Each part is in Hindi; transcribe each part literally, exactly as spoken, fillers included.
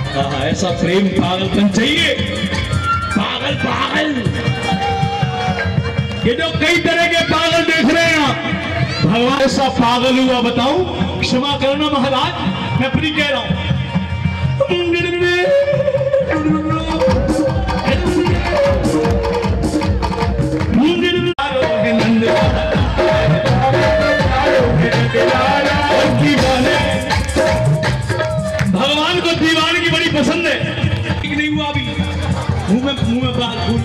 ऐसा प्रेम पागलपन चाहिए, पागल पागल। ये जो कई तरह के पागल देख रहे हैं आप, भगवान ऐसा पागल हुआ बताऊं? क्षमा करना महाराज, मैं अपनी कह रहा हूं। भगवान को दीवान की बड़ी पसंद है। नहीं हुआ अभी मुंह में मुंह में बात भूल।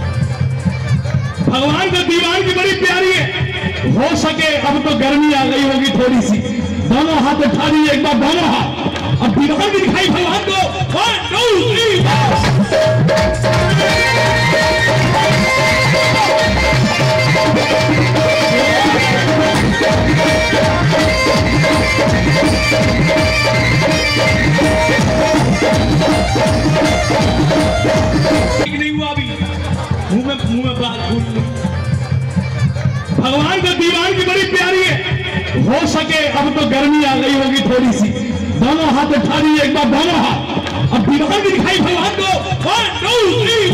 भगवान को दीवान की बड़ी प्यारी है। हो सके अब तो गर्मी आ गई होगी थोड़ी सी, दोनों हाथ उठा दिए एक बार, दोनों हाथ। अब दीवान भी दिखाई भगवान को। वन टू थ्री नहीं हुआ अभी मुंह में मुंह में बात भूल। भगवान को दीवान की बड़ी प्यारी है। हो सके अब तो गर्मी आ गई होगी थोड़ी सी, दोनों हाथ उठा दिए एक बार, दोनों हाथ। अब दीवान भी दिखाई भगवान को। वन टू थ्री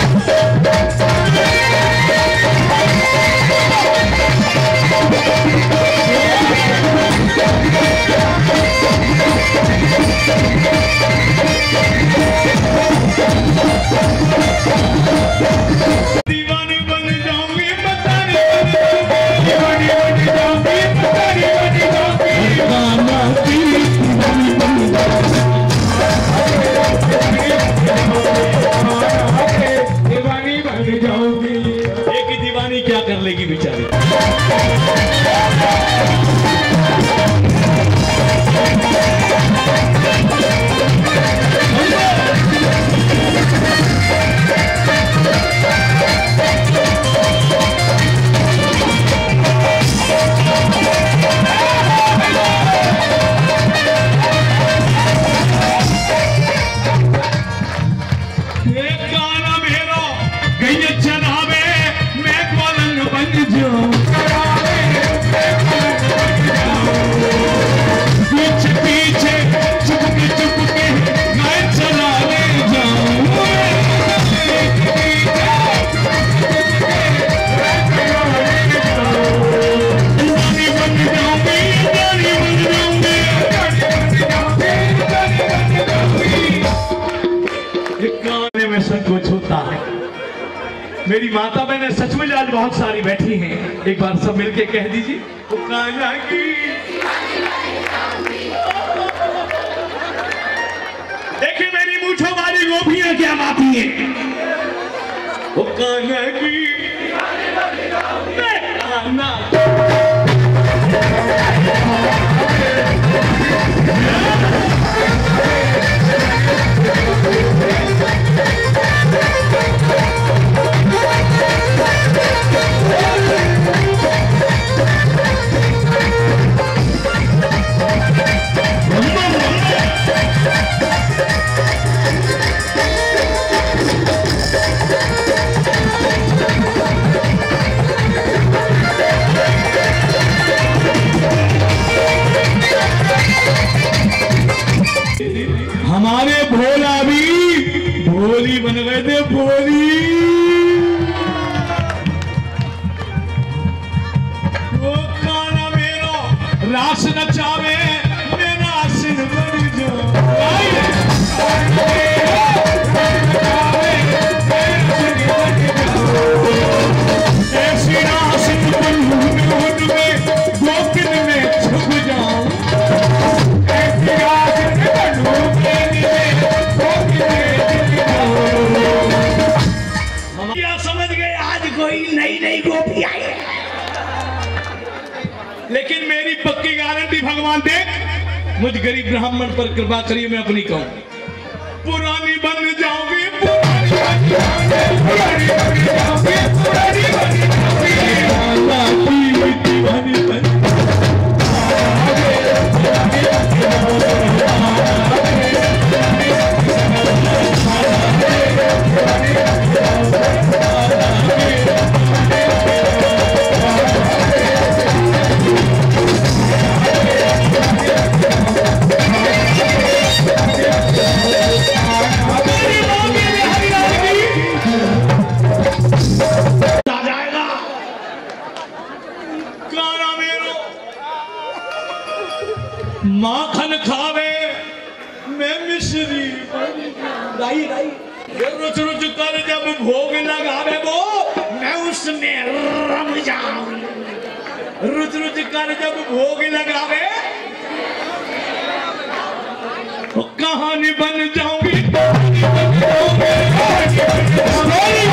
दीवानी बन जाऊंगी, बताने दीवानी बन जाऊंगी, बताने बन जाऊंगी, दीवानी बन जाऊंगी। एक ही दीवानी क्या कर लेगी बेचारी। संकोच होता है। मेरी माता बहनें सच में आज बहुत सारी बैठी हैं, एक बार सब मिलके कह दीजिए। वो कान्हा की देखिए मेरी मूंछों वाली गोपियां क्या गाती हैं। वो कान्हा की कान्हा हमारे भोला भी भोली बन गए थे, भोली। वो काना मेरा रास नचावे, मेरा आसिन बन जाओ। ऐसी आसिन बन में गोपिन में छुप जाऊं। ऐसी आसिन समझ गए आज कोई नई नई गोपी आई है, लेकिन मेरी पक्की गारंटी भगवान देख, मुझ गरीब ब्राह्मण पर कृपा करिए, मैं अपनी कहूं। पुरानी बन जाओगे, पुरानी बन जाओगे, पुरानी बन जाओगे, पुरानी बन जाओगे, दीवानी बन धन खावे मैं मिश्री गाई गाई रुच रुच कर जब भोग लगावे वो मैं उसमें रम जाऊं रुच रुच कर जब भोग लगावे कहानी बन जाऊंगी।